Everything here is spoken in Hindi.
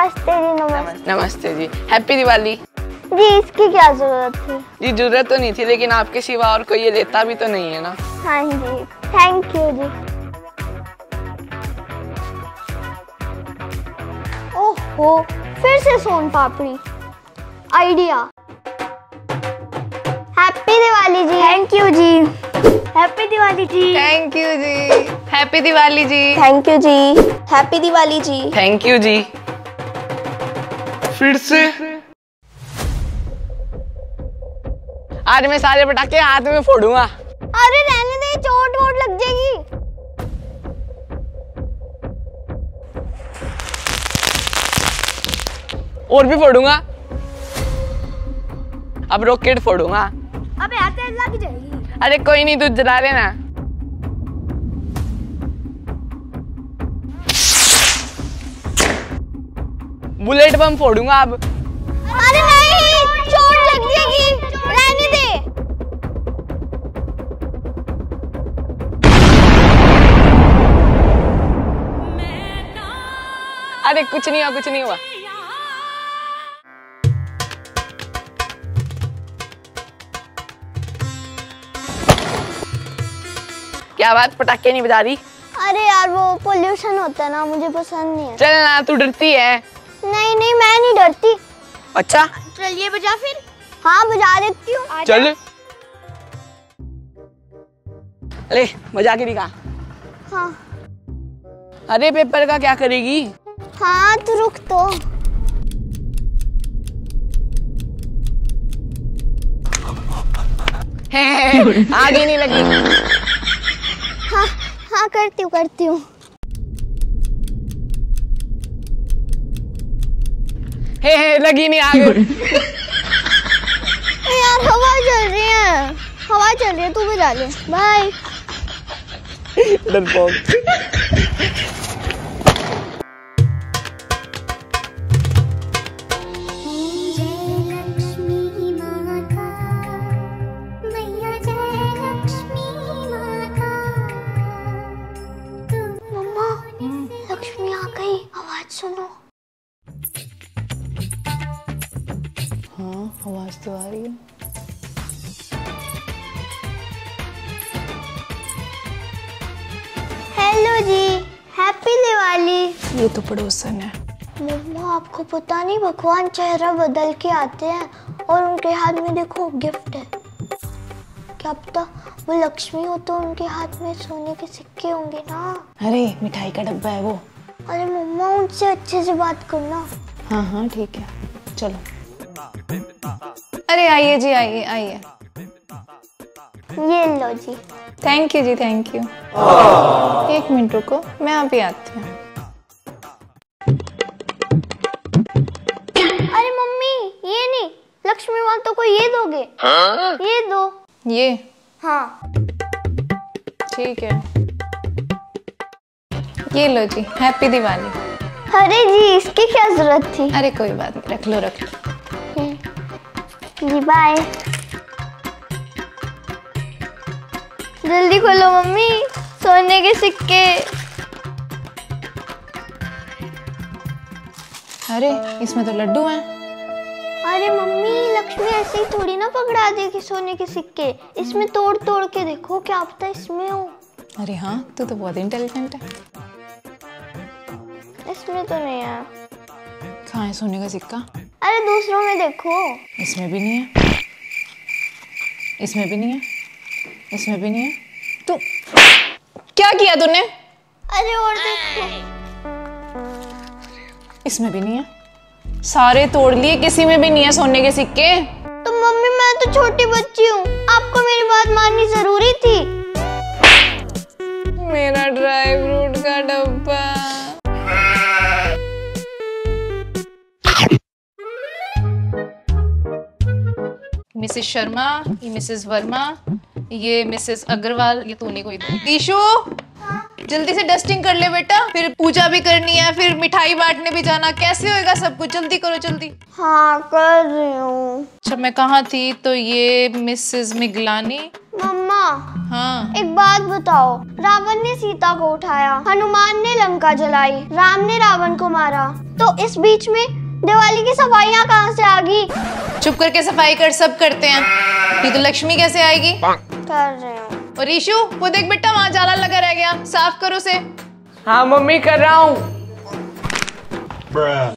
नमस्ते जी। नमस्ते। नमस्ते जी। हैप्पी दिवाली। जी इसकी क्या जरूरत थी? जी जरूरत तो नहीं थी, लेकिन आपके सिवा और कोई ये लेता भी तो नहीं है ना। हाँ जी, थैंक यू जी। ओहो, फिर से सोन पापड़ी। आइडिया। हैप्पी दिवाली जी। थैंक यू जी। हैप्पी दिवाली जी। थैंक यू जी। हैप्पी दिवाली जी। थैंक यू जी। हैप्पी दिवाली जी। थैंक यू जी। फिर से आज मैं सारे पटाखे हाथ में फोड़ूंगा। अरे रहने दे, चोट वोट लग जाएगी। और भी फोड़ूंगा। अब रॉकेट फोड़ूंगा। अबे आते लग जाएगी। अरे कोई नहीं, तू जला लेना। बुलेट बम फोड़ूंगा अब। अरे नहीं, चोट लग जाएगी, रहने दे। अरे कुछ नहीं हुआ, कुछ नहीं हुआ। क्या बात, पटाखे नहीं बजा रही? अरे यार वो पोल्यूशन होता है ना, मुझे पसंद नहीं है। चल ना, तू डरती है। नहीं नहीं, मैं नहीं डरती। अच्छा चलिए बजा फिर। हाँ बजा देती हूँ। चल। अरे बजा के दिखा। हाँ अरे पेपर का क्या करेगी? हाँ तू रुक तो। आगे नहीं लगी। हाँ हाँ करती हूँ करती हूँ। लगी नहीं आगे। यार हवा चल रही है, हवा चल रही है, तू बजा ले। बाय। डरपोक। मम्मा लक्ष्मी आ गई, आवाज सुनो। हाँ आवाज तो आ रही है। हेलो जी, हैप्पी दिवाली। ये तो पड़ोसन है। मम्मा आपको पता नहीं, भगवान चेहरा बदल के आते हैं और उनके हाथ में देखो गिफ्ट है। क्या पता वो लक्ष्मी हो तो उनके हाथ में सोने के सिक्के होंगे ना। अरे मिठाई का डब्बा है वो। अरे मम्मा उनसे अच्छे से बात करना। हाँ हाँ ठीक है, चलो। अरे आइए जी, आइए आइए। ये लो जी। थैंक यू जी, थैंक यू। एक मिनट रुको, मैं अभी आती हूँ। अरे मम्मी ये नहीं, लक्ष्मी माता को ये दोगे? ये दो। ये? हाँ ठीक है, ये लो जी। हैप्पी दिवाली। अरे जी इसकी क्या जरूरत थी? अरे कोई बात नहीं, रख लो रख लो। जी बाय। जल्दी खोलो मम्मी, सोने के सिक्के। अरे इसमें तो लड्डू हैं। अरे मम्मी लक्ष्मी ऐसे ही थोड़ी ना पकड़ा देगी सोने के सिक्के, इसमें तोड़ तोड़ के देखो, क्या पता इसमें हो। अरे हाँ, तू तो बहुत इंटेलिजेंट है। इसमें तो नहीं है। कहाँ है सोने का सिक्का? अरे दूसरों में देखो। इसमें भी नहीं है, इसमें भी नहीं है, इसमें भी नहीं है। तू क्या किया तूने? अरे और देखो। इसमें भी नहीं है। सारे तोड़ लिए, किसी में भी नहीं है सोने के सिक्के। तो मम्मी मैं तो छोटी बच्ची हूँ, आपको मेरी बात माननी जरूरी थी। मेरा ड्राई फ्रूट का डब्बा। मिसेस शर्मा, ये मिसेस वर्मा, ये मिसेस अग्रवाल, ये तूने कोई ईशु जल्दी से डस्टिंग कर ले बेटा, फिर पूजा भी करनी है, फिर मिठाई बांटने भी जाना। कैसे होएगा सब कुछ? जल्दी करो जल्दी। हाँ कर रही हूँ। अच्छा मैं कहाँ थी? तो ये मिसेस मिगलानी। मम्मा हाँ। एक बात बताओ, रावण ने सीता को उठाया, हनुमान ने लंका जलाई, राम ने रावण को मारा, तो इस बीच में दिवाली की सफाइयाँ कहाँ से आ गई? चुप करके सफाई कर, सब करते हैं, ये तो लक्ष्मी कैसे आएगी? कर रहे हो। और ईशु वो देख बेटा, वहाँ जाला लगा रह गया, साफ करो उसे। हाँ मम्मी कर रहा हूँ।